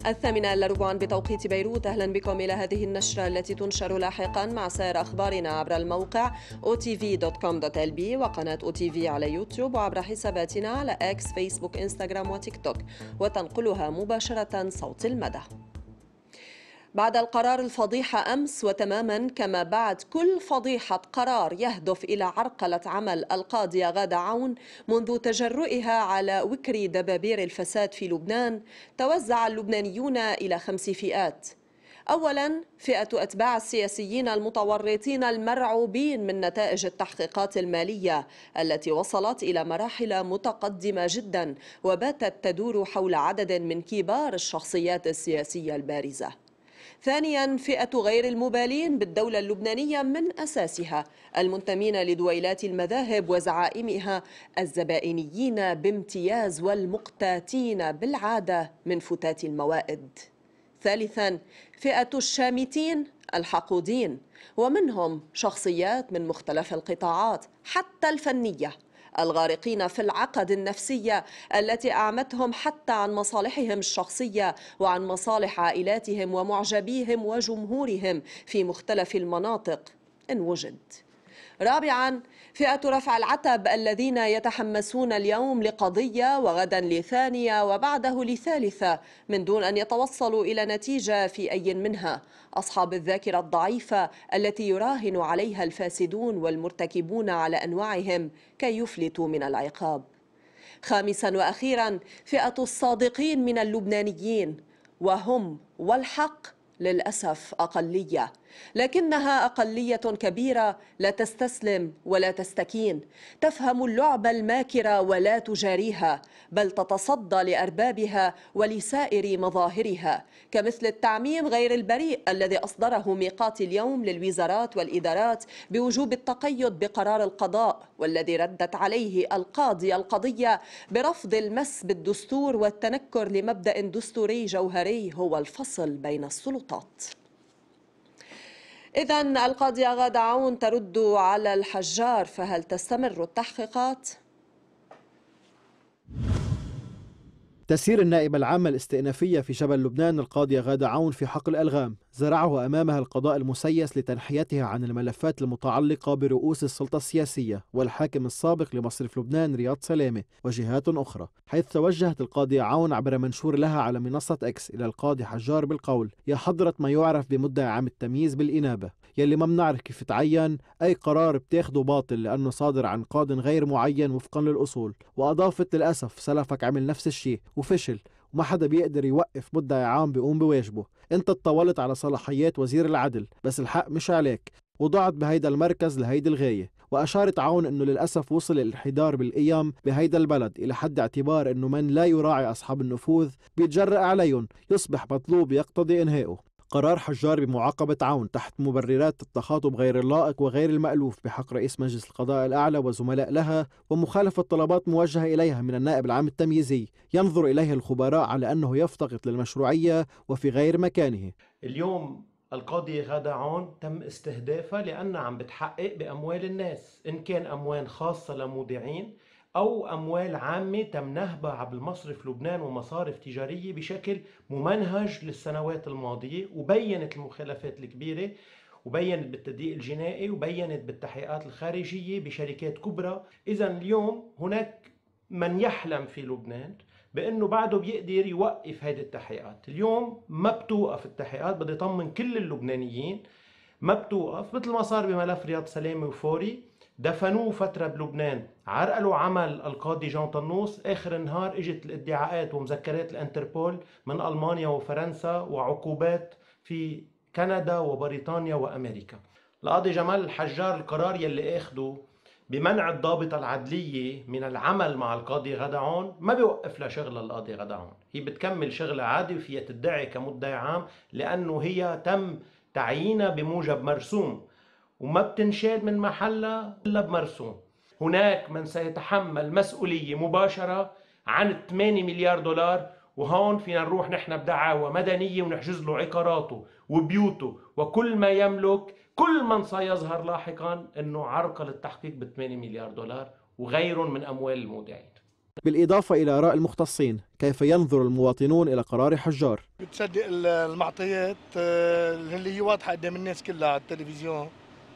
8:15 بتوقيت بيروت. أهلا بكم إلى هذه النشرة التي تنشر لاحقا مع سائر أخبارنا عبر الموقع otv.com.lb وقناة OTV على يوتيوب وعبر حساباتنا على إكس، فيسبوك، إنستغرام وتيك توك، وتنقلها مباشرة صوت المدى. بعد القرار الفضيحة أمس، وتماما كما بعد كل فضيحة قرار يهدف إلى عرقلة عمل القاضية غادة عون منذ تجرؤها على وكر دبابير الفساد في لبنان، توزع اللبنانيون إلى 5 فئات. أولا، فئة أتباع السياسيين المتورطين المرعوبين من نتائج التحقيقات المالية التي وصلت إلى مراحل متقدمة جدا وباتت تدور حول عدد من كبار الشخصيات السياسية البارزة. ثانيا، فئة غير المبالين بالدولة اللبنانية من أساسها، المنتمين لدويلات المذاهب وزعائمها، الزبائنيين بامتياز والمقتاتين بالعادة من فتات الموائد. ثالثا، فئة الشامتين الحقودين، ومنهم شخصيات من مختلف القطاعات حتى الفنية، الغارقين في العقد النفسية التي أعمتهم حتى عن مصالحهم الشخصية وعن مصالح عائلاتهم ومعجبيهم وجمهورهم في مختلف المناطق إن وجد. رابعا، فئة رفع العتب الذين يتحمسون اليوم لقضية وغدا لثانية وبعده لثالثة من دون أن يتوصلوا إلى نتيجة في أي منها، أصحاب الذاكرة الضعيفة التي يراهن عليها الفاسدون والمرتكبون على أنواعهم كي يفلتوا من العقاب. خامسا وأخيرا، فئة الصادقين من اللبنانيين، وهم والحق للأسف أقلية، لكنها أقلية كبيرة لا تستسلم ولا تستكين، تفهم اللعبة الماكرة ولا تجاريها، بل تتصدى لأربابها ولسائر مظاهرها، كمثل التعميم غير البريء الذي أصدره ميقات اليوم للوزارات والإدارات بوجوب التقيد بقرار القضاء، والذي ردت عليه القاضية القضية برفض المس بالدستور والتنكر لمبدأ دستوري جوهري هو الفصل بين السلطات. إذن القاضية غادة عون ترد على الحجار، فهل تستمر التحقيقات؟ تسيير النائبة العامة الاستئنافية في جبل لبنان القاضية غادة عون في حقل ألغام زرعه أمامها القضاء المسيس لتنحيتها عن الملفات المتعلقة برؤوس السلطة السياسية والحاكم السابق لمصرف لبنان رياض سلامة وجهات أخرى، حيث توجهت القاضية عون عبر منشور لها على منصة إكس إلى القاضي حجار بالقول: يا حضرة ما يعرف بمدعي عام التمييز بالإنابة، يلي ما بنعرف كيف تعين أي قرار بتاخده باطل لأنه صادر عن قاض غير معين وفقا للأصول. وأضافت: للأسف سلفك عمل نفس الشيء وفشل وما حدا بيقدر يوقف مدعي عام بيقوم بواجبه. انت اتطولت على صلاحيات وزير العدل بس الحق مش عليك، وضعت بهيدا المركز لهيدي الغاية. وأشارت عون أنه للأسف وصل الانحدار بالقيم بهيدا البلد إلى حد اعتبار أنه من لا يراعي أصحاب النفوذ بيتجرأ عليهم يصبح مطلوب يقتضي إنهائه. قرار حجار بمعاقبة عون تحت مبررات التخاطب غير اللائق وغير المألوف بحق رئيس مجلس القضاء الأعلى وزملاء لها ومخالفة طلبات موجهة إليها من النائب العام التمييزي ينظر إليه الخبراء على أنه يفتقد للمشروعية وفي غير مكانه. اليوم القاضية غادة عون تم استهدافها لأنها عم بتحقق بأموال الناس، إن كان أموال خاصة لمودعين أو أموال عامة تم نهبها عبر مصرف لبنان ومصارف تجارية بشكل ممنهج للسنوات الماضية، وبينت المخالفات الكبيرة وبينت بالتدقيق الجنائي وبينت بالتحقيقات الخارجية بشركات كبرى. إذا اليوم هناك من يحلم في لبنان بأنه بعده بيقدر يوقف هيدي التحقيقات. اليوم ما بتوقف التحقيقات، بدي طمن كل اللبنانيين ما بتوقف، مثل ما صار بملف رياض سلامة وفوري، دفنوه فترة بلبنان، عرقلوا عمل القاضي جون طنوس، آخر النهار اجت الادعاءات ومذكرات الانتربول من ألمانيا وفرنسا وعقوبات في كندا وبريطانيا وأمريكا. القاضي جمال الحجار القرار يلي اخده بمنع الضابطة العدلية من العمل مع القاضي غادة عون ما بيوقف لها شغل القاضي غادة عون، هي بتكمل شغلها عادي وفيها تدعي كمدعي عام لأنه هي تم تعيينها بموجب مرسوم وما بتنشال من محلها إلا بمرسوم. هناك من سيتحمل مسؤولية مباشرة عن 8 مليار دولار، وهون فينا نروح نحن بدعاوى مدنية ونحجز له عقاراته وبيوته وكل ما يملك، كل من سيظهر لاحقا انه عرقل التحقيق ب 8 مليار دولار وغيرهم من اموال المودعين. بالإضافة إلى آراء المختصين، كيف ينظر المواطنون إلى قرار حجار؟ بتصدق المعطيات اللي هي واضحة قدام الناس كلها على التلفزيون،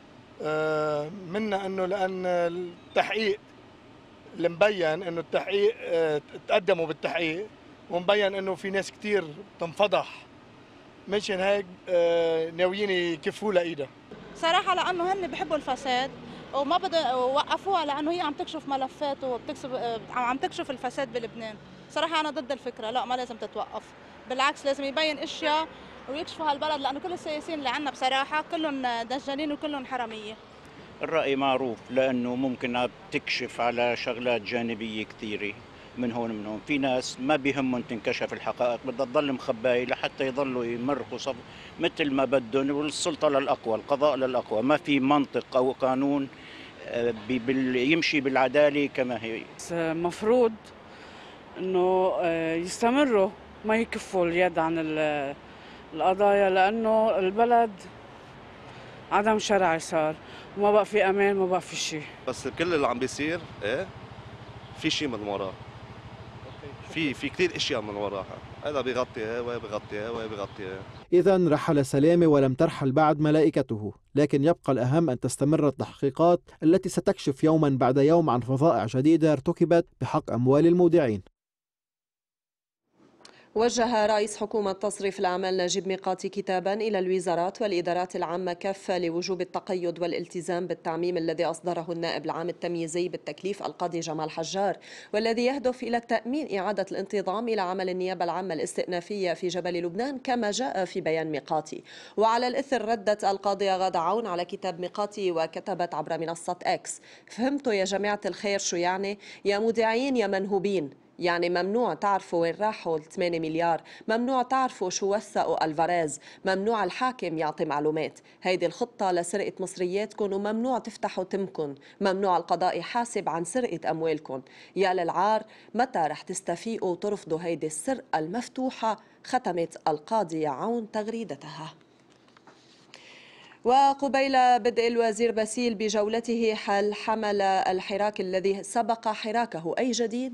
منا أنه لأن التحقيق اللي مبين أنه التحقيق تقدموا بالتحقيق، ومبين أنه في ناس كتير تنفضح، مشان هيك ناويين يكفوا لها إيدها. صراحة لأنه هن بحبوا الفساد وما بدهم وقفوها، لأنه هي عم تكشف ملفات عم تكشف الفساد بلبنان. صراحة أنا ضد الفكرة، لا ما لازم تتوقف، بالعكس لازم يبين أشياء ويكشفوا هالبلد، لأنه كل السياسيين اللي عنا بصراحة كلهم دجالين وكلهم حرامية. الرأي معروف، لأنه ممكن تكشف على شغلات جانبية كثيرة من هون من هون. في ناس ما بيهمهم تنكشف الحقائق، بدها تضل مخباية لحتى يضلوا يمرقوا مثل ما بدهم، والسلطة للأقوى، القضاء للأقوى. ما في منطق أو قانون يمشي بالعدالة كما هي. مفروض أنه يستمروا ما يكفوا اليد عن القضايا، لأنه البلد عدم شرعي صار، وما بقى في أمان، ما بقى في شيء. بس كل اللي عم بيصير في شيء من وراه، في كثير اشياء من وراها، هذا بيغطيها وبيغطيها وبيغطيها. إذن رحل سلامة ولم ترحل بعد ملائكته، لكن يبقى الأهم أن تستمر التحقيقات التي ستكشف يوما بعد يوم عن فظائع جديدة ارتكبت بحق أموال المودعين. وجه رئيس حكومة تصريف الأعمال نجيب ميقاتي كتابا إلى الوزارات والإدارات العامة كافة لوجوب التقيد والالتزام بالتعميم الذي أصدره النائب العام التمييزي بالتكليف القاضي جمال حجار، والذي يهدف إلى تأمين إعادة الانتظام إلى عمل النيابة العامة الاستئنافية في جبل لبنان كما جاء في بيان ميقاتي. وعلى الإثر ردت القاضية غادة عون على كتاب ميقاتي وكتبت عبر منصة إكس: فهمتوا يا جماعة الخير شو يعني؟ يا مودعين يا منهوبين، يعني ممنوع تعرفوا وين راحوا 8 مليار، ممنوع تعرفوا شو وثقوا الفاريز، ممنوع الحاكم يعطي معلومات. هيدي الخطة لسرقة مصرياتكم، وممنوع تفتحوا تمكن، ممنوع القضاء يحاسب عن سرقة أموالكم. يا للعار، متى رح تستفيقوا وترفضوا هيدي السرقة المفتوحة؟ ختمت القاضية عون تغريدتها. وقبيل بدء الوزير باسيل بجولته حل حمل الحراك الذي سبق حراكه، أي جديد؟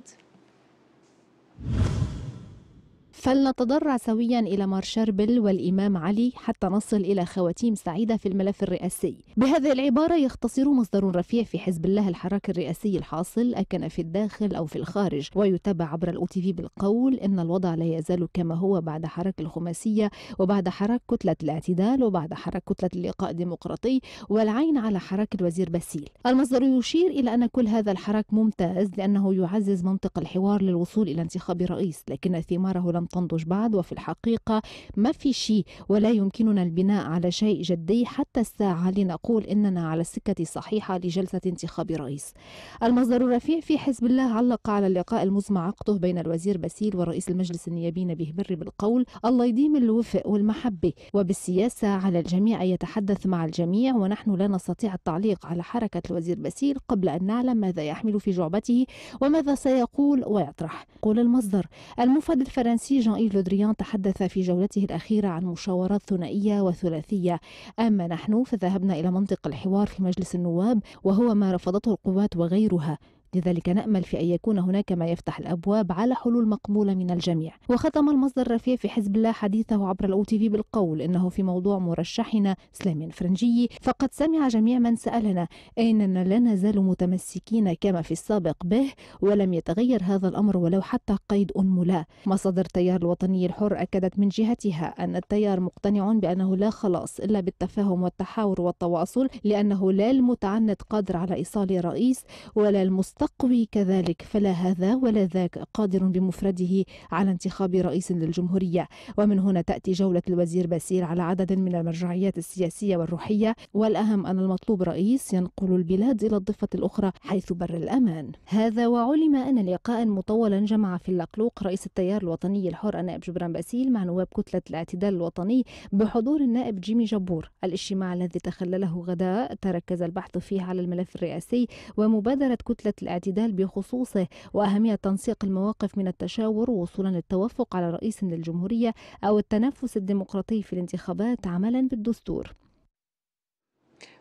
فلنتضرع سويا إلى مار شربل والإمام علي حتى نصل إلى خواتيم سعيدة في الملف الرئاسي. بهذه العبارة يختصر مصدر رفيع في حزب الله الحراك الرئاسي الحاصل، أكن في الداخل أو في الخارج، ويتابع عبر الأوتيفي بالقول إن الوضع لا يزال كما هو بعد حراك الخماسية، وبعد حراك كتلة الاعتدال، وبعد حراك كتلة اللقاء الديمقراطي، والعين على حراك الوزير باسيل. المصدر يشير إلى أن كل هذا الحراك ممتاز لأنه يعزز منطق الحوار للوصول إلى انتخاب رئيس، لكن ثماره لم تنضج بعد، وفي الحقيقة ما في شيء، ولا يمكننا البناء على شيء جدي حتى الساعة لنقول إننا على السكة الصحيحة لجلسة انتخاب رئيس. المصدر الرفيع في حزب الله علق على اللقاء المزمع عقده بين الوزير باسيل ورئيس المجلس النيابي نبيه بري بالقول: الله يديم الوفق والمحبة، وبالسياسة على الجميع أن يتحدث مع الجميع، ونحن لا نستطيع التعليق على حركة الوزير باسيل قبل أن نعلم ماذا يحمل في جعبته وماذا سيقول ويطرح. قول المصدر: المفاد الفرنسي جان-إيف لو دريان تحدث في جولته الأخيرة عن مشاورات ثنائية وثلاثية، أما نحن فذهبنا إلى منطق الحوار في مجلس النواب، وهو ما رفضته القوات وغيرها، لذلك نأمل في أن يكون هناك ما يفتح الأبواب على حلول مقبولة من الجميع. وختم المصدر الرفيع في حزب الله حديثه عبر الأوتيفي بالقول إنه في موضوع مرشحنا سليمان فرنجي فقد سمع جميع من سألنا أننا لا نزال متمسكين كما في السابق به، ولم يتغير هذا الأمر ولو حتى قيد أنملة. مصادر التيار الوطني الحر أكدت من جهتها أن التيار مقتنع بأنه لا خلاص إلا بالتفاهم والتحاور والتواصل، لأنه لا المتعنت قادر على إيصال رئيس ولا المستقوي كذلك، فلا هذا ولا ذاك قادر بمفرده على انتخاب رئيس للجمهورية. ومن هنا تأتي جولة الوزير باسيل على عدد من المرجعيات السياسية والروحية، والأهم أن المطلوب رئيس ينقل البلاد إلى الضفة الأخرى حيث بر الأمان. هذا وعلم أن لقاء مطولا جمع في اللقلوق رئيس التيار الوطني الحر النائب جبران باسيل مع نواب كتلة الاعتدال الوطني بحضور النائب جيمي جبور. الاجتماع الذي تخلله غداء تركز البحث فيه على الملف الرئاسي ومبادرة كتلة الاعتدال بخصوصه، وأهمية تنسيق المواقف من التشاور وصولا للتوافق على رئيس للجمهورية أو التنافس الديمقراطي في الانتخابات عملا بالدستور.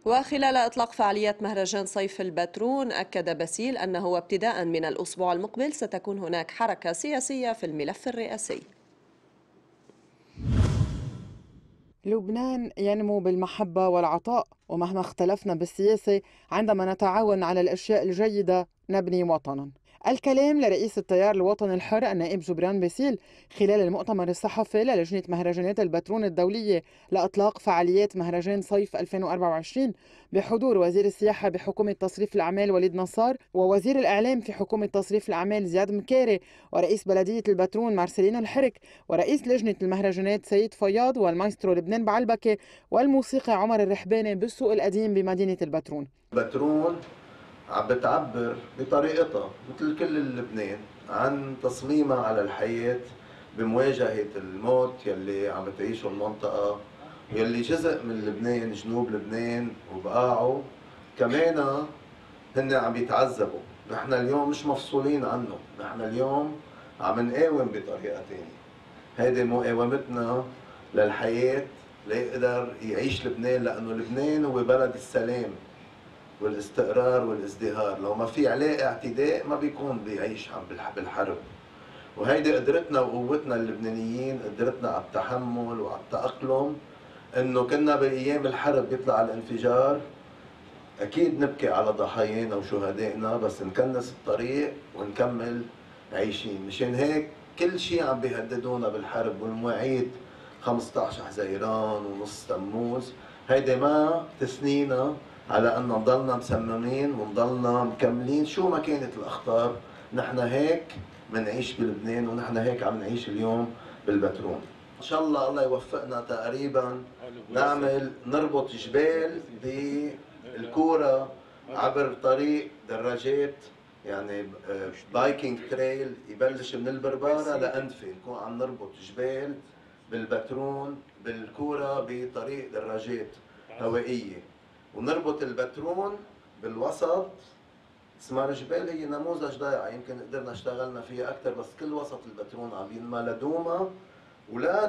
وخلال إطلاق فعاليات مهرجان صيف البترون أكد باسيل أنه ابتداء من الأسبوع المقبل ستكون هناك حركة سياسية في الملف الرئاسي. لبنان ينمو بالمحبة والعطاء، ومهما اختلفنا بالسياسة عندما نتعاون على الأشياء الجيدة نبني وطنا. الكلام لرئيس التيار الوطني الحر النائب جبران باسيل خلال المؤتمر الصحفي للجنة مهرجانات البترون الدولية لإطلاق فعاليات مهرجان صيف 2024 بحضور وزير السياحة بحكومة تصريف الأعمال وليد نصار، ووزير الإعلام في حكومة تصريف الأعمال زياد مكاري، ورئيس بلدية البترون مارسيلينو الحرك، ورئيس لجنة المهرجانات سيد فياض، والمايسترو لبنان بعلبكة، والموسيقي عمر الرحباني بالسوق القديم بمدينة البترون. البترون عم بتعبر بطريقتها مثل كل لبنان عن تصميمها على الحياة بمواجهة الموت يلي عم بتعيشه المنطقة، يلي جزء من لبنان جنوب لبنان وبقاعه كمان هن عم بيتعذبوا. نحن اليوم مش مفصولين عنه، نحن اليوم عم نقاوم بطريقة تانية. هيدي مقاومتنا للحياة ليقدر يعيش لبنان، لأنه لبنان هو بلد السلام والاستقرار والازدهار. لو ما في عليه اعتداء ما بيكون بيعيش بالحرب. وهيدي قدرتنا وقوتنا اللبنانيين، قدرتنا على التحمل وعلى التأقلم. انه كنا بايام الحرب يطلع الانفجار اكيد نبكي على ضحايانا وشهدائنا، بس نكنس الطريق ونكمل عايشين. مشان هيك كل شيء عم بيهددونا بالحرب والمواعيد 15 حزيران ونص تموز، هيدي ما تسنينا على أن نضلنا مسممين ونضلنا مكملين شو ما كانت الأخطار. نحن هيك منعيش بلبنان، ونحن هيك عم نعيش اليوم بالبترون. إن شاء الله يوفقنا تقريبا نربط جبال بالكورة عبر طريق دراجات، يعني بايكينج تريل يبلش من البربارة لأنفي، نكون عم نربط جبال بالبترون بالكورة بطريق دراجات هوائية، ونربط البترون بالوسط. اسمها جبال هي نموذج ضايعة، يمكن قدرنا اشتغلنا فيها أكثر، بس كل وسط البترون عم ينمى لدوما ولا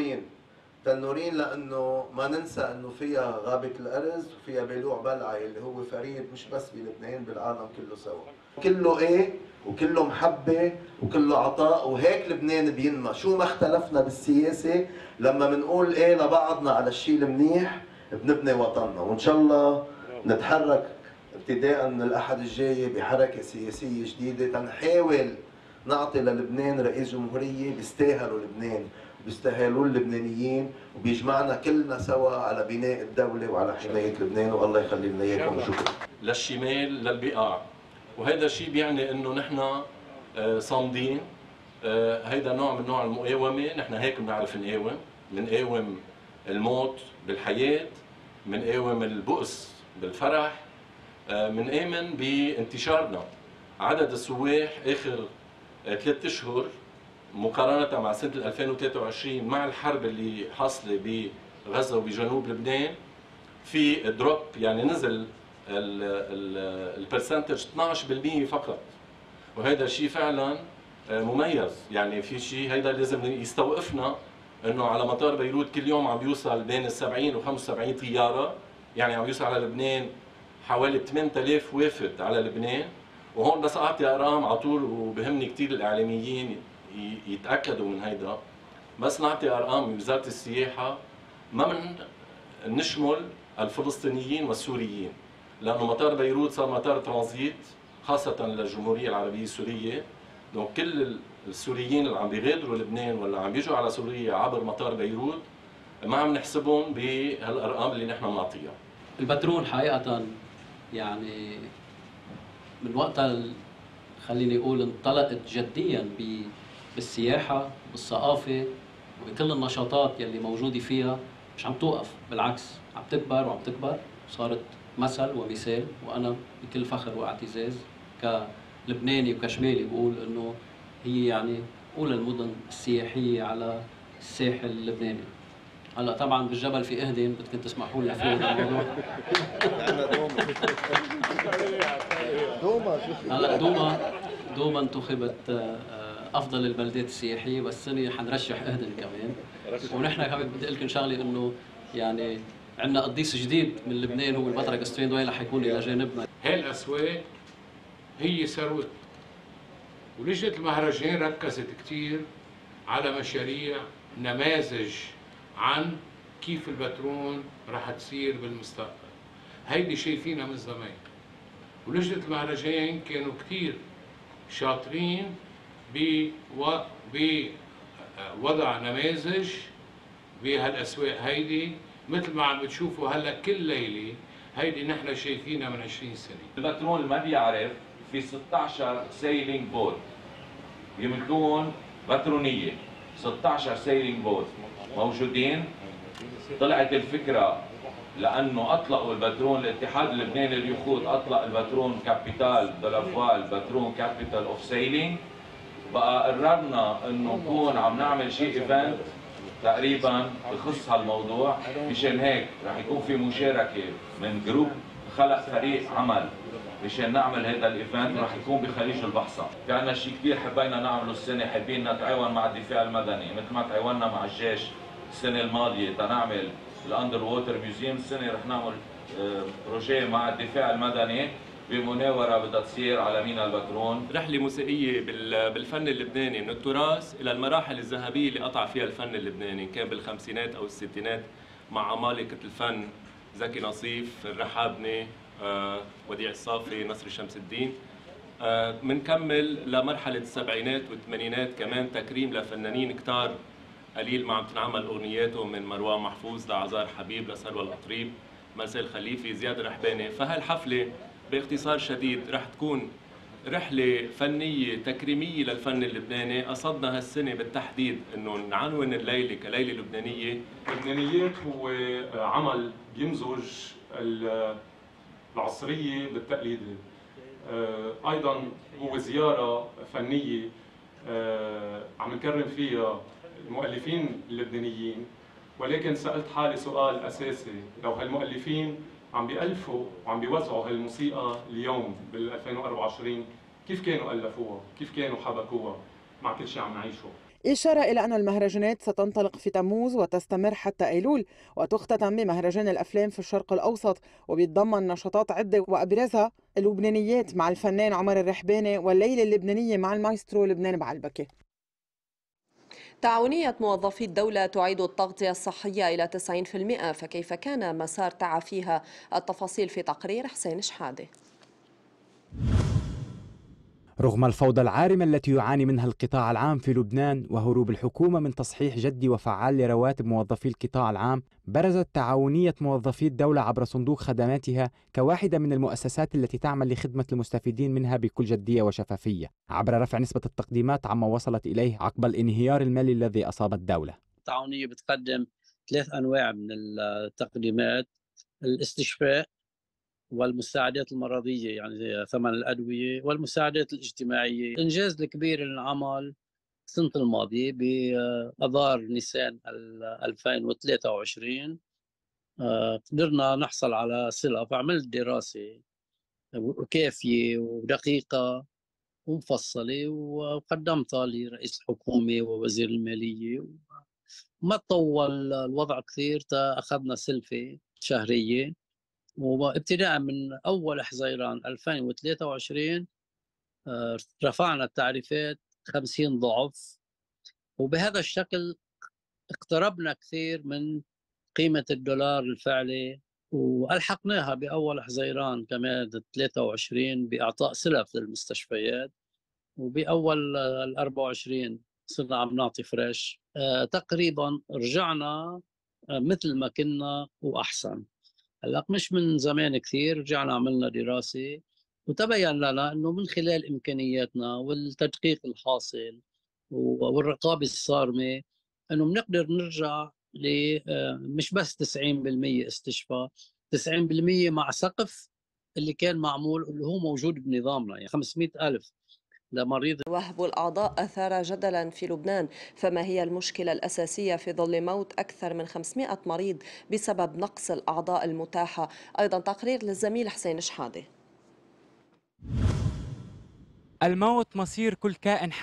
تنورين لأنه ما ننسى أنه فيها غابة الأرز وفيها بيلوع بلعة اللي هو فريد مش بس بلبنان بالعالم كله سوا. كله إيه وكله محبة وكله عطاء، وهيك لبنان بينمى. شو ما اختلفنا بالسياسة لما بنقول إيه لبعضنا على الشيء المنيح بنبني وطننا. وإن شاء الله نتحرك ابتداء من الأحد الجاي بحركة سياسية جديدة تنحاول نعطي للبنان رئيس جمهورية بيستاهلوا لبنان وبيستاهلوا اللبنانيين، وبيجمعنا كلنا سوا على بناء الدولة وعلى حماية لبنان. والله يخلي لنا إياكم وشكرا. للشمال للبقاع، وهذا الشيء بيعني إنه نحن صامدين. هيدا نوع من نوع المقاومة. نحن هيك بنعرف نقاوم الموت بالحياة، منقاوم البؤس بالفرح، منآمن بانتشارنا. عدد السواح آخر 3 أشهر مقارنة مع سنة 2023 مع الحرب اللي حاصلة بغزة وبجنوب لبنان في دروب، يعني نزل البرسنتج 12% فقط، وهذا شيء فعلا مميز. يعني في شيء هيدا لازم يستوقفنا انه على مطار بيروت كل يوم عم بيوصل بين 70 و 75 طياره، يعني عم بيوصل على لبنان حوالي 8000 وافد على لبنان. وهون بس اعطي ارقام على طول، وبهمني كثير الاعلاميين يتاكدوا من هيدا. بس نعطي ارقام من وزاره السياحه، ما من نشمل الفلسطينيين والسوريين، لانه مطار بيروت صار مطار ترانزيت خاصه للجمهوريه العربيه السوريه. دونك كل السوريين اللي عم بيغادروا لبنان ولا عم بيجوا على سوريا عبر مطار بيروت ما عم نحسبهم بهالارقام اللي نحن بنعطيها. البترون حقيقه يعني من وقتها خليني اقول انطلقت جديا بالسياحه بالثقافه وبكل النشاطات يلي موجوده فيها، مش عم توقف، بالعكس عم تكبر وعم تكبر، صارت مثل ومثال. وانا بكل فخر واعتزاز كلبناني وكشمالي بقول انه هي يعني اولى المدن السياحيه على الساحل اللبناني. هلا طبعا بالجبل في اهدن، بدكم تسمحوا لي في الموضوع. هلا دوما انتخبت افضل البلدات السياحيه، بس السنه حنرشح اهدن كمان. ونحن كمان بدي اقول لكم شغله، انه يعني عندنا قديس جديد من لبنان هو البطرك أسترين دويلة حيكون إلى جانبنا. هاي الأسواق هي ثروة، ولجنة المهرجان ركزت كتير على مشاريع نماذج عن كيف البترون رح تصير بالمستقبل. هيدي شايفينها من زمان، ولجنة المهرجان كانوا كتير شاطرين بوضع نماذج بهالأسواق هيدي، مثل ما عم بتشوفوا هلا كل ليلة هيدي نحن شايفينها من 20 سنة. البترون اللي ما بيعرف في 16 سيلينج بوت بيملكون بترونية، 16 سيلينج بوت موجودين. طلعت الفكرة لأنه أطلقوا البترون، الاتحاد اللبناني لليخوت أطلق البترون كابيتال دو لافوال، بترون كابيتال أوف سيلينج. بقى قررنا إنه نكون عم نعمل شيء إيفنت تقريبا بخص هالموضوع، مشان هيك رح يكون في مشاركة من جروب خلق فريق عمل مشان نعمل هذا الايفنت، رح يكون بخليج البحصة. في عنا شيء كبير حبينا نعمله السنة، حابين نتعاون مع الدفاع المدني مثل ما تعاوننا مع الجيش السنة الماضية تنعمل الاندر ووتر ميوزيوم. السنة رح نعمل بروجي مع الدفاع المدني بمناورة بدها تصير على ميناء البترون. رحلة موسيقية بالفن اللبناني من التراث إلى المراحل الذهبية اللي قطع فيها الفن اللبناني، كان بالخمسينات أو الستينات مع عمالقة الفن زكي نصيف، الرحابني، وديع الصافي، نصر شمس الدين. منكمل لمرحلة السبعينات والثمانينات كمان تكريم لفنانين كتار قليل ما عم تنعمل أغنياتهم، من مروان محفوظ لعزار حبيب لسلوى القطريب، مرسال خليفي، زياد الرحباني. فهالحفلة باختصار شديد رح تكون رحلة فنية تكريمية للفن اللبناني. قصدنا هالسنة بالتحديد انه نعنون الليلة كليلة لبنانية. لبنانيات هو عمل بيمزج العصرية بالتقليدي، ايضا هو زيارة فنية عم نكرم فيها المؤلفين اللبنانيين. ولكن سألت حالي سؤال أساسي، لو هالمؤلفين عم بيألفوا وعم بيوزعوا هالموسيقى اليوم بال 2024 كيف كانوا ألفوها؟ كيف كانوا حبكوها مع كل شيء عم نعيشه؟ إشارة إلى أن المهرجانات ستنطلق في تموز وتستمر حتى أيلول، وتختتم بمهرجان الأفلام في الشرق الأوسط، وبيتضمن نشاطات عدة وأبرزها اللبنانيات مع الفنان عمر الرحباني والليلة اللبنانية مع المايسترو لبنان بعلبكة. تعاونية موظفي الدولة تعيد التغطية الصحية إلى 90%، فكيف كان مسار تعافيها؟ التفاصيل في تقرير حسين شحادة. رغم الفوضى العارمة التي يعاني منها القطاع العام في لبنان وهروب الحكومة من تصحيح جدي وفعال لرواتب موظفي القطاع العام، برزت تعاونية موظفي الدولة عبر صندوق خدماتها كواحدة من المؤسسات التي تعمل لخدمة المستفيدين منها بكل جدية وشفافية، عبر رفع نسبة التقديمات عما وصلت إليه عقب الانهيار المالي الذي أصاب الدولة. التعاونية بتقدم 3 أنواع من التقديمات: الاستشفاء، والمساعدات المرضية يعني ثمن الأدوية، والمساعدات الاجتماعية. الإنجاز الكبير اللي انعمل السنة الماضية بأذار نيسان 2023 قدرنا نحصل على صلة، فعملت دراسة كافية ودقيقة ومفصلة وقدمتها لرئيس الحكومة ووزير المالية. ما طول الوضع كثير أخذنا سلفة شهرية، وابتداء من أول حزيران 2023 رفعنا التعريفات 50 ضعف، وبهذا الشكل اقتربنا كثير من قيمة الدولار الفعلي، وألحقناها بأول حزيران كمان 23 بإعطاء سلف للمستشفيات، وبأول 24 صرنا عم نعطي فريش. تقريبا رجعنا مثل ما كنا وأحسن. هلا مش من زمان كثير رجعنا عملنا دراسة وتبين لنا انه من خلال امكانياتنا والتدقيق الحاصل والرقابة الصارمة انه بنقدر نرجع مش بس 90% استشفاء، 90% مع سقف اللي كان معمول اللي هو موجود بنظامنا، يعني 500,000 لمريض. وهب الأعضاء أثار جدلا في لبنان، فما هي المشكلة الأساسية في ظل موت أكثر من 500 مريض بسبب نقص الأعضاء المتاحة؟ أيضا تقرير للزميل حسين شحادة. الموت مصير كل كائن حي،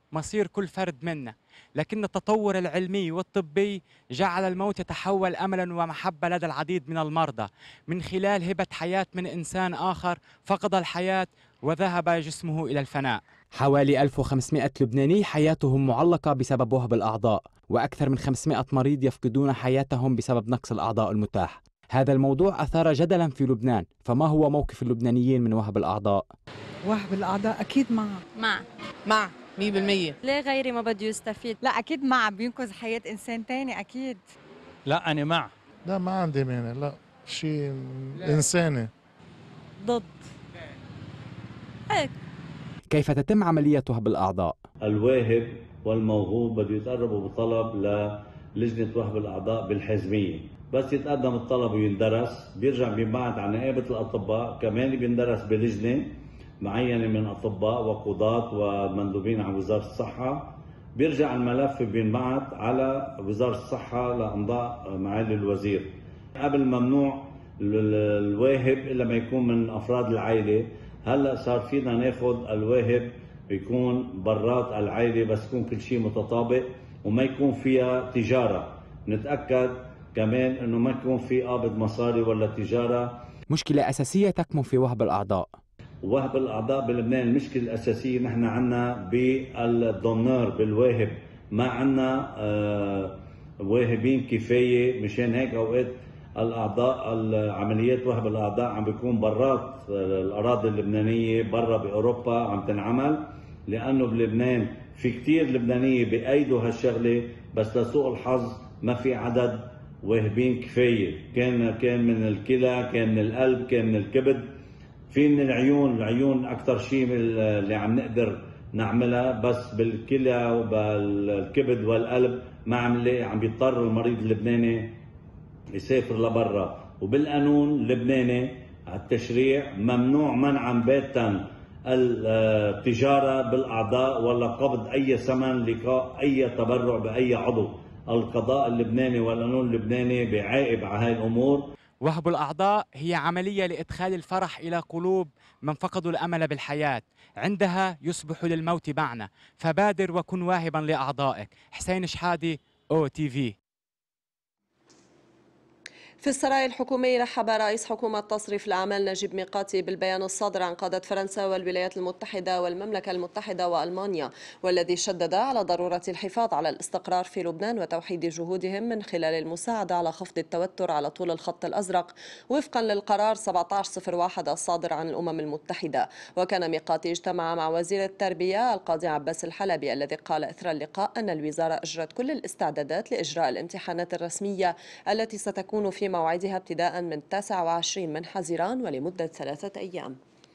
مصير كل فرد منا، لكن التطور العلمي والطبي جعل الموت يتحول أملا ومحبة لدى العديد من المرضى من خلال هبة حياة من إنسان آخر فقد الحياة وذهب جسمه إلى الفناء. حوالي 1500 لبناني حياتهم معلقة بسبب وهب الأعضاء، وأكثر من 500 مريض يفقدون حياتهم بسبب نقص الأعضاء المتاح. هذا الموضوع أثار جدلا في لبنان، فما هو موقف اللبنانيين من وهب الأعضاء؟ وهب الأعضاء أكيد مع 100%. ليه غيري ما بده يستفيد؟ لا أكيد مع، بينقذ حياة إنسان تاني أكيد. لا أنا مع. لا ما عندي مانع، لا شيء إنساني. ضد هيك. كيف تتم عملية وهب الأعضاء؟ الواهب والموهوب بده يتقربوا بطلب للجنة وهب الأعضاء بالحزمية، بس يتقدم الطلب ويندرس بيرجع بينبعث على نقابة الأطباء، كمان بيندرس بلجنة معينة من أطباء وقضاة ومندوبين على وزارة الصحة، بيرجع الملف بينبعث على وزارة الصحة لإمضاء معالي الوزير. قبل ممنوع الواهب إلا ما يكون من أفراد العائلة، هلا صار فينا ناخذ الواهب بيكون برات العائلة، بس يكون كل شيء متطابق وما يكون فيها تجارة. نتأكد كمان انه ما يكون في قابض مصاري ولا تجارة. مشكلة أساسية تكمن في وهب الأعضاء. وهب الأعضاء بلبنان المشكلة الأساسية نحن عنا بالدونور بالواهب، ما عنا واهبين كفاية، مشان هيك أوقات الأعضاء عمليات وهب الأعضاء عم بيكون برات الأراضي اللبنانية، برا بأوروبا عم تنعمل، لأنه بلبنان في كتير لبنانية بأيدوا هالشغلة، بس لسوء الحظ ما في عدد واهبين كفاية. كان من الكلى، كان من القلب، كان من الكبد، في من العيون أكثر شيء من اللي عم نقدر نعملها، بس بالكلى وبالكبد والقلب ما عم نلاقي. عم بيضطر المريض اللبناني يسافر لبرا، وبالقانون اللبناني التشريع ممنوع منعا باتا التجارة بالأعضاء ولا قبض أي ثمن لقاء أي تبرع بأي عضو. القضاء اللبناني والقانون اللبناني بيعاقب على هاي الأمور. وهب الأعضاء هي عملية لإدخال الفرح إلى قلوب من فقدوا الأمل بالحياة، عندها يصبح للموت معنى، فبادر وكن واهبا لأعضائك. حسين شحادي، OTV. في السراي الحكومي رحب رئيس حكومة تصريف الأعمال نجيب ميقاتي بالبيان الصادر عن قادة فرنسا والولايات المتحدة والمملكة المتحدة وألمانيا، والذي شدد على ضرورة الحفاظ على الاستقرار في لبنان وتوحيد جهودهم من خلال المساعدة على خفض التوتر على طول الخط الأزرق وفقا للقرار 1701 الصادر عن الأمم المتحدة. وكان ميقاتي اجتمع مع وزير التربية القاضي عباس الحلبي، الذي قال إثر اللقاء أن الوزارة أجرت كل الاستعدادات لإجراء الامتحانات الرسمية التي ستكون في موعدها ابتداء من 29 من حزيران ولمدة 3 أيام.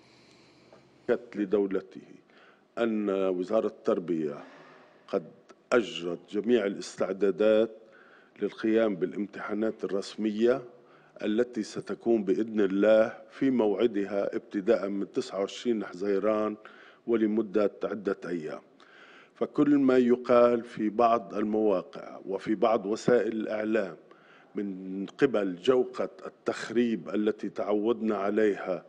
لدولته أن وزارة التربية قد أجرت جميع الاستعدادات للقيام بالامتحانات الرسمية التي ستكون بإذن الله في موعدها ابتداء من 29 حزيران ولمدة عدة أيام. فكل ما يقال في بعض المواقع وفي بعض وسائل الإعلام من قبل جوقة التخريب التي تعودنا عليها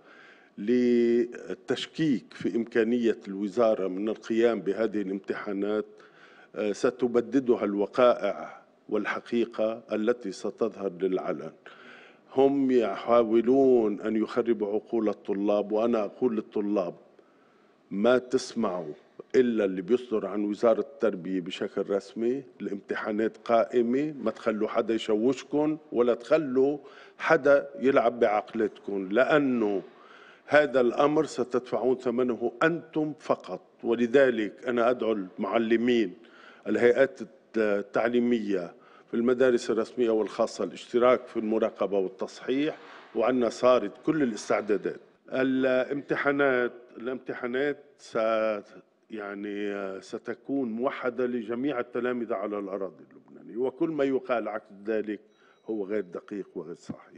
للتشكيك في إمكانية الوزارة من القيام بهذه الامتحانات ستبددها الوقائع والحقيقة التي ستظهر للعلن. هم يحاولون أن يخربوا عقول الطلاب، وأنا أقول للطلاب ما تسمعوا إلا اللي بيصدر عن وزارة التربية بشكل رسمي. الامتحانات قائمة، ما تخلوا حدا يشوشكم ولا تخلوا حدا يلعب بعقلتكم، لأنه هذا الأمر ستدفعون ثمنه أنتم فقط. ولذلك أنا أدعو المعلمين، الهيئات التعليمية في المدارس الرسمية والخاصة الاشتراك في المراقبة والتصحيح، وعنا صارت كل الاستعدادات. الامتحانات ستكون موحدة لجميع التلامذة على الأراضي اللبنانية، وكل ما يقال عكس ذلك هو غير دقيق وغير صحيح.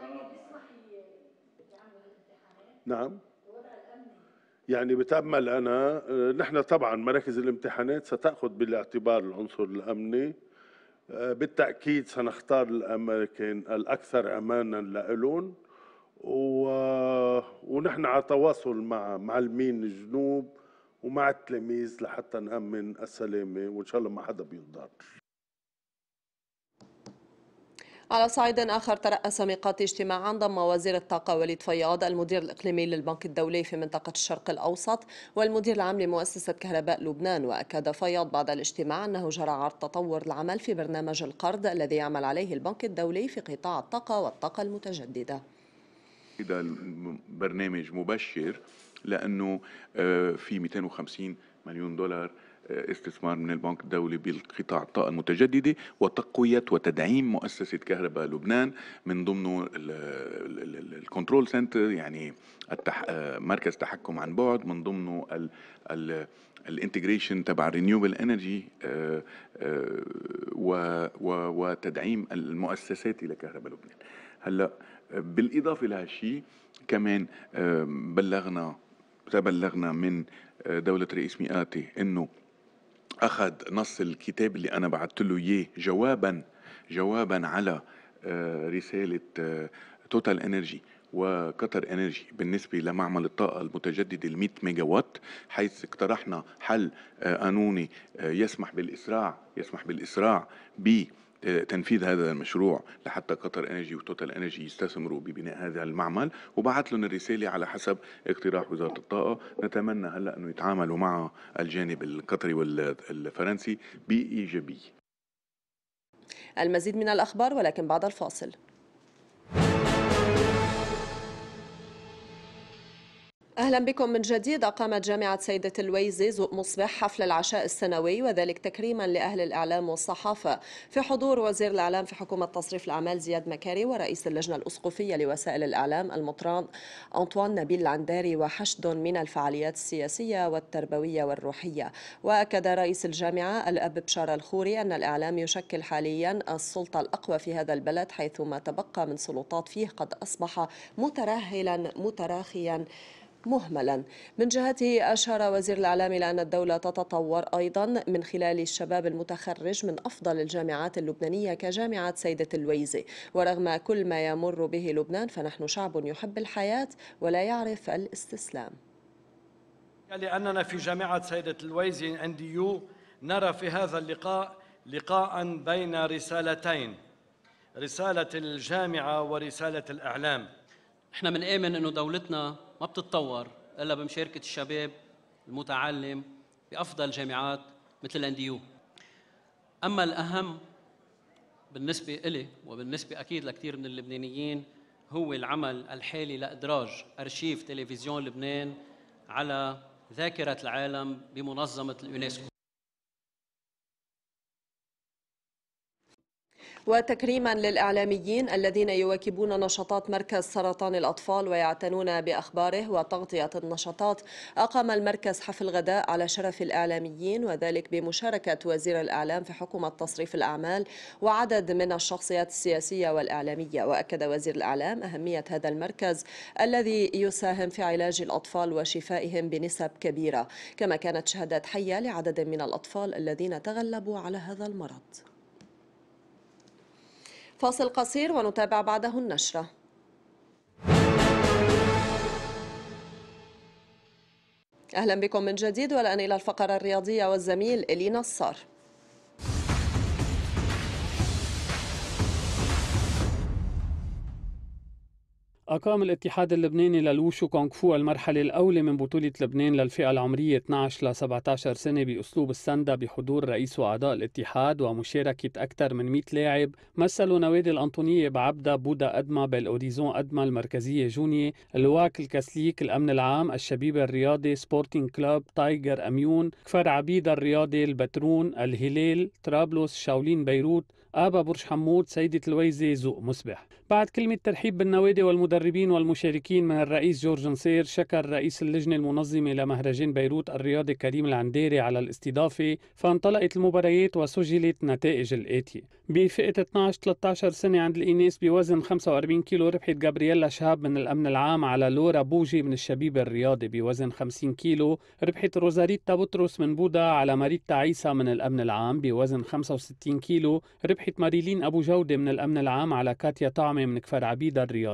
نعم، يعني بتأمل أنا، نحن طبعا مراكز الامتحانات ستأخذ بالاعتبار العنصر الأمني، بالتأكيد سنختار الأماكن الأكثر أمانا لهم، ونحن على تواصل مع معلمين الجنوب ومع التلاميذ لحتى نأمن السلامة وإن شاء الله ما حدا بينضر. على صعيد آخر، ترأس ميقات اجتماعا ضم وزير الطاقة وليد فياض، المدير الإقليمي للبنك الدولي في منطقة الشرق الأوسط، والمدير العام لمؤسسة كهرباء لبنان. وأكد فياض بعد الاجتماع أنه جرى عرض تطور العمل في برنامج القرض الذي يعمل عليه البنك الدولي في قطاع الطاقة والطاقة المتجددة. هذا البرنامج مبشر لأنه في 250 مليون دولار استثمار من البنك الدولي بالقطاع الطاقة المتجددة وتقوية وتدعيم مؤسسة كهرباء لبنان، من ضمنه الكنترول سنتر، يعني مركز تحكم عن بعد، من ضمنه الانتجريشن تبع رينيوبل انرجي وتدعيم المؤسسات الى كهرباء لبنان. هلا بالاضافه لهالشيء كمان تبلغنا من دولة رئيس مئاتي انه اخذ نص الكتاب اللي انا بعثت له اياه جوابا على رسالة توتال انرجي وقطر انرجي بالنسبة لمعمل الطاقة المتجددة 100 ميجا وات، حيث اقترحنا حل قانوني يسمح بالإسراع بتنفيذ هذا المشروع لحتى قطر انرجي وتوتال انرجي يستثمروا ببناء هذا المعمل، وبعث لهم الرسالة على حسب اقتراح وزارة الطاقة. نتمنى هلا انه يتعاملوا مع الجانب القطري والفرنسي بإيجابية. المزيد من الأخبار ولكن بعد الفاصل. أهلا بكم من جديد. أقامت جامعة سيدة اللويزي ذوق مصبح حفل العشاء السنوي، وذلك تكريما لأهل الإعلام والصحافة في حضور وزير الإعلام في حكومة تصريف الأعمال زياد مكاري، ورئيس اللجنة الأسقفية لوسائل الإعلام المطران أنطوان نبيل العنداري، وحشد من الفعاليات السياسية والتربوية والروحية. وأكد رئيس الجامعة الأب بشار الخوري أن الإعلام يشكل حاليا السلطة الأقوى في هذا البلد، حيث ما تبقى من سلطات فيه قد أصبح متراخيا مهملا. من جهته أشار وزير الإعلام إلى أن الدولة تتطور أيضا من خلال الشباب المتخرج من أفضل الجامعات اللبنانية كجامعة سيدة اللويزي. ورغم كل ما يمر به لبنان فنحن شعب يحب الحياة ولا يعرف الاستسلام. لأننا في جامعة سيدة اللويزي NDU نرى في هذا اللقاء لقاء بين رسالتين، رسالة الجامعة ورسالة الإعلام. احنا بنآمن انه دولتنا ما بتتطور الا بمشاركه الشباب المتعلم بافضل جامعات مثل NDU. اما الاهم بالنسبه إلي وبالنسبه اكيد لكثير من اللبنانيين هو العمل الحالي لادراج ارشيف تلفزيون لبنان على ذاكره العالم بمنظمه اليونسكو. وتكريما للإعلاميين الذين يواكبون نشاطات مركز سرطان الأطفال ويعتنون بأخباره وتغطية النشاطات، أقام المركز حفل غداء على شرف الإعلاميين، وذلك بمشاركة وزير الإعلام في حكومة تصريف الأعمال وعدد من الشخصيات السياسية والإعلامية. وأكد وزير الإعلام أهمية هذا المركز الذي يساهم في علاج الأطفال وشفائهم بنسب كبيرة، كما كانت شهادات حية لعدد من الأطفال الذين تغلبوا على هذا المرض. فاصل قصير ونتابع بعده النشرة. أهلا بكم من جديد، والآن إلى الفقرة الرياضية والزميل إلي نصار. أقام الاتحاد اللبناني للوشو كونغ فو المرحلة الأولى من بطولة لبنان للفئة العمرية 12 ل 17 سنة بأسلوب السندا بحضور رئيس وأعضاء الاتحاد ومشاركة أكثر من 100 لاعب مثلوا نوادي الأنطونية بعبدة، بودا أدما، بالأوريزون أدما، المركزية جونية، الواك، الكاسليك، الأمن العام، الشبيب الرياضي، سبورتينج كلوب، تايجر أميون، كفر عبيدة الرياضي، البترون، الهلال، طرابلس، شاولين بيروت، آبا برج حمود، سيدة اللويزي، ذوق مصبح. بعد كلمة ترحيب بالنوادي والمدربين والمشاركين من الرئيس جورج نصير، شكر رئيس اللجنة المنظمة لمهرجان بيروت الرياضي كريم العنداري على الاستضافة، فانطلقت المباريات وسجلت نتائج الآتية. بفئة 12-13 سنة عند الإناث بوزن 45 كيلو ربحت جابرييلا شهاب من الأمن العام على لورا بوجي من الشبيب الرياضي. بوزن 50 كيلو ربحت روزاريتا بطرس من بودا على ماريتا عيسى من الأمن العام. بوزن 65 كيلو ربحت ماريلين أبو جودة من الأمن العام على كاتيا طعمة من كفر عبيدة الرياضي.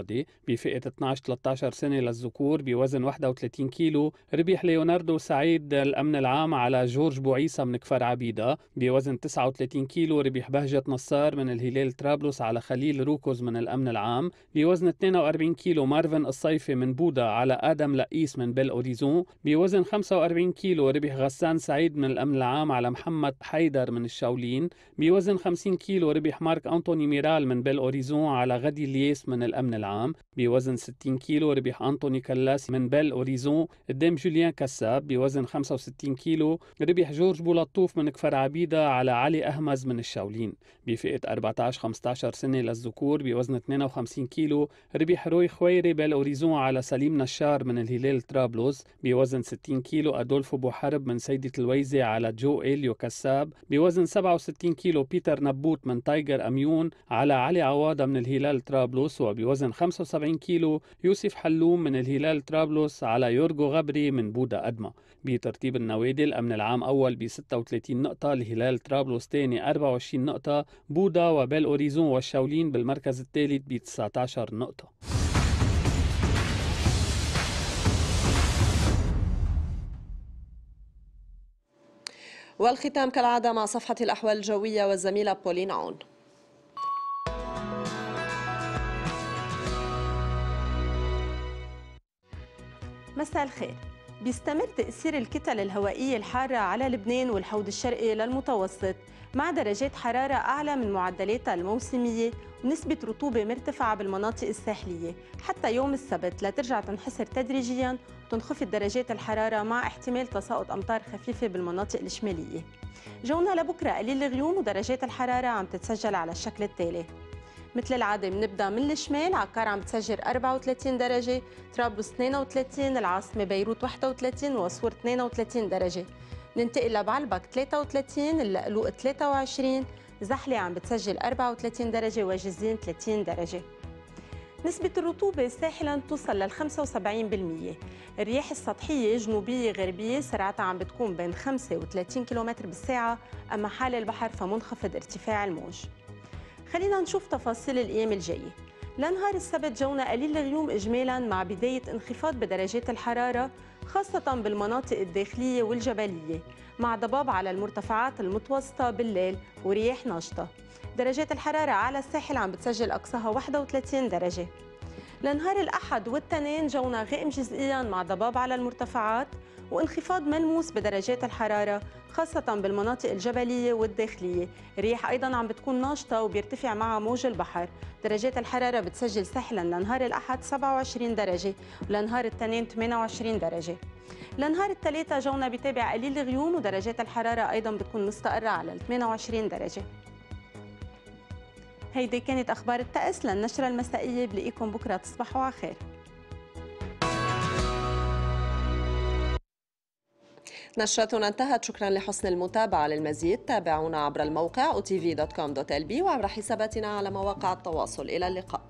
بفئة 12-13 سنة للذكور بوزن 31 كيلو ربح ليوناردو سعيد الأمن العام على جورج بوعيسى من كفر عبيدة بوزن 39 كيلو ربح بهجة نصار من الهلال طرابلس على خليل روكوز من الأمن العام بوزن 42 كيلو مارفن الصيفي من بودا على آدم لئيس من بيل أوريزون بوزن 45 كيلو ربح غسان سعيد من الأمن العام على محمد حيدر من الشاولين بوزن 50 كيلو ربح مارك أنطوني ميرال من بيل أوريزون على غدي ليس من الأمن العام بوزن 60 كيلو ربح أنطوني كلاسي من بيل أوريزون قدام جوليان كساب بوزن 65 كيلو ربح جورج بولطوف من كفر عبيدة على علي أهمز من الشاولين بفئة 14-15 سنة للذكور بوزن 52 كيلو ربح روي خويري بيل أوريزون على سليم نشار من الهلال طرابلس بوزن 60 كيلو أدولفو بوحرب من سيدة الويزة على جو إليو كساب بوزن 67 كيلو بيتر نبوت من تايجر أميون على علي عواضة من الهلال طرابلس وبوزن 75 كيلو يوسف حلوم من الهلال طرابلس على يورجو غبري من بودا أدمى. بترتيب النوادي الأمن العام أول ب 36 نقطة، الهلال طرابلس ثاني 24 نقطة، بودا وبيل أوريزون والشاولين بالمركز الثالث ب 19 نقطة. والختام كالعادة مع صفحة الأحوال الجوية والزميلة بولين عون. مساء الخير. بيستمر تأثير الكتل الهوائية الحارة على لبنان والحوض الشرقي للمتوسط مع درجات حرارة أعلى من معدلاتها الموسمية ونسبة رطوبة مرتفعة بالمناطق الساحلية حتى يوم السبت لترجع تنحسر تدريجياً وتنخفض درجات الحرارة مع احتمال تساقط أمطار خفيفة بالمناطق الشمالية. جونا لبكرة قليل الغيوم ودرجات الحرارة عم تتسجل على الشكل التالي. مثل العادة بنبدأ من الشمال، عكار عم بتسجل 34 درجة، طرابلس 32، العاصمة بيروت 31 وصور 32 درجة. ننتقل لبعلبك 33، اللقلوق 23، زحلة عم بتسجل 34 درجة وجزين 30 درجة. نسبة الرطوبة ساحلاً توصل لل 75%. الرياح السطحية جنوبية غربية سرعتها عم بتكون بين 5 و30 كم بالساعة، أما حال البحر فمنخفض ارتفاع الموج. خلينا نشوف تفاصيل الأيام الجاية. لنهار السبت جونا قليل الغيوم إجمالاً مع بداية انخفاض بدرجات الحرارة خاصة بالمناطق الداخلية والجبلية، مع ضباب على المرتفعات المتوسطة بالليل ورياح ناشطة. درجات الحرارة على الساحل عم بتسجل أقصاها 31 درجة. لنهار الأحد والتنين جونا غائم جزئياً مع ضباب على المرتفعات وانخفاض ملموس بدرجات الحرارة خاصة بالمناطق الجبلية والداخلية. الرياح أيضاً عم بتكون ناشطة وبيرتفع معها موج البحر. درجات الحرارة بتسجل ساحلاً لنهار الأحد 27 درجة ولنهار التنين 28 درجة. لنهار الثلاثاء جونا بيتابع قليل الغيوم ودرجات الحرارة أيضاً بتكون مستقرة على 28 درجة. هيدي كانت أخبار الطقس للنشرة المسائية. بلاقيكم بكرة، تصبحوا على خير. نشرتنا انتهت، شكرا لحسن المتابعة. للمزيد تابعونا عبر الموقع otv.com.lb وعبر حساباتنا على مواقع التواصل. إلى اللقاء.